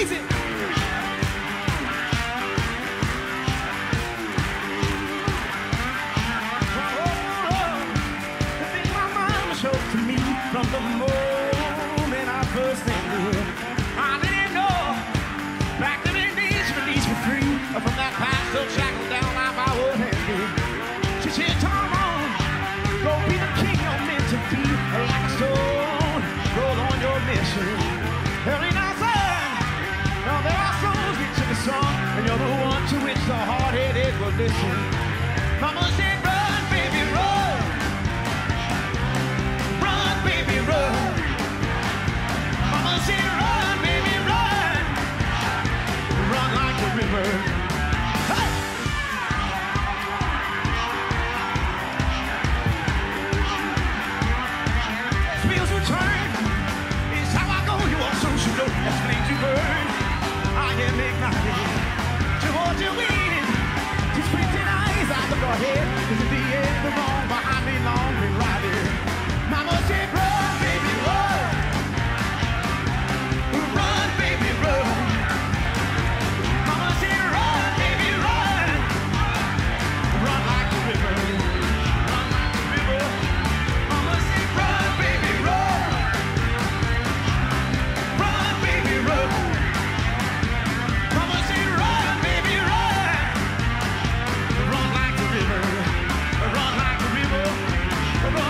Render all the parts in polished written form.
crazy. The thing my mama showed to me from the moment I first knew. I didn't know back then it needs release for free. From that past so shackled down life I would have been. She said, Tom on, go be the king you're meant to be. Like a stone, roll on your mission. Early now, son, now there are souls get to the song, and you're the one to which the hard-headed will listen. Mama said, run, baby, run. Run, baby, run. Mama said, run, baby, run. Run like the river. Hey! Wheels will turn. It's how I go. You are social dope. That's made you burn. I am ignited. Towards your wind. Just squinting eyes out of your head. Cause in the end, the wrong behind me long been riding. Mama said, run, baby, run. Run, baby, run. Mama said, run, baby, run. Run like the river. Run like the river. Mama said, run, baby, run. Run, baby, run. Mama said, run, baby, run. Run like the river. Run like the river. Run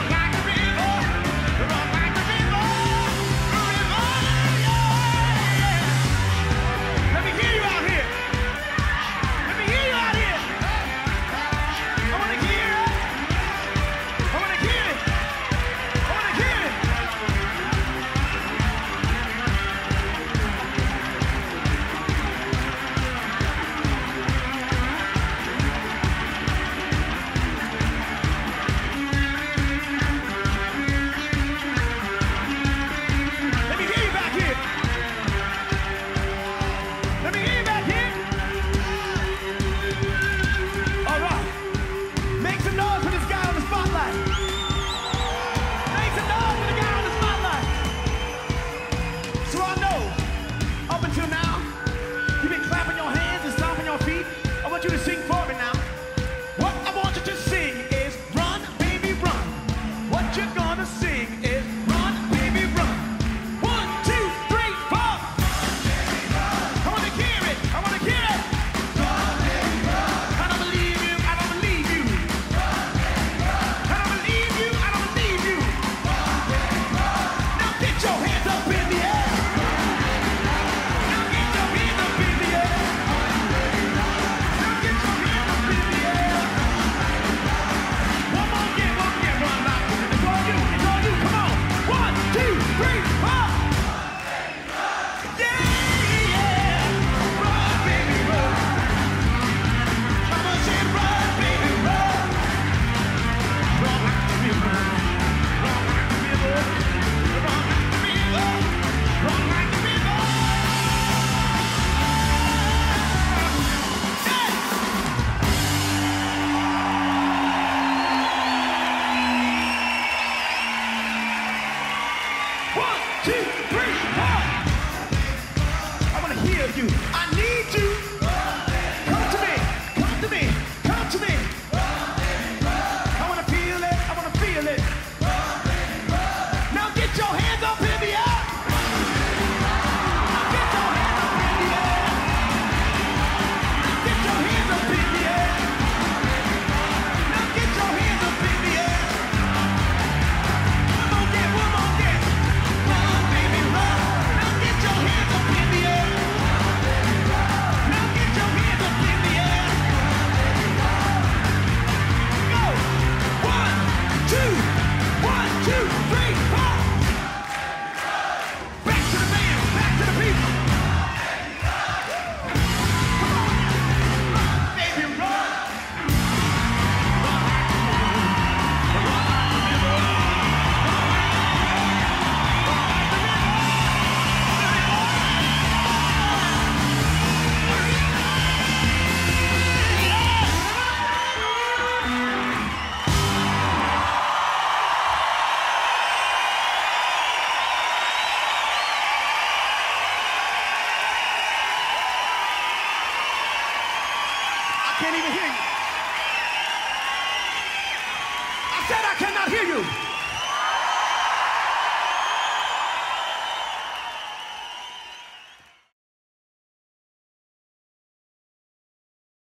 Can't even hear you. I said I cannot hear you.